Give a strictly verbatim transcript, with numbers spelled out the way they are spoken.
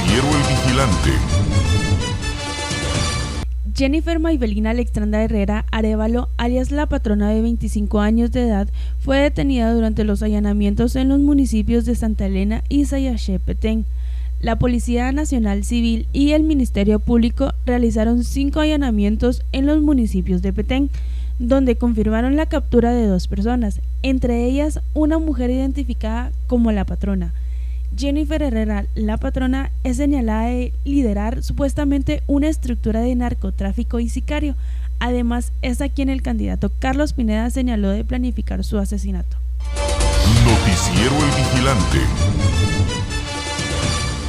Noticiero El Vigilante. Jennifer Maybelline Alexandra Herrera Arévalo, alias La Patrona, de veinticinco años de edad, fue detenida durante los allanamientos en los municipios de Santa Elena y Sayaché Petén. La Policía Nacional Civil y el Ministerio Público realizaron cinco allanamientos en los municipios de Petén, donde confirmaron la captura de dos personas, entre ellas una mujer identificada como La Patrona. Jennifer Herrera, La Patrona, es señalada de liderar supuestamente una estructura de narcotráfico y sicario. Además, es a quien el candidato Carlos Pineda señaló de planificar su asesinato. Noticiero El Vigilante.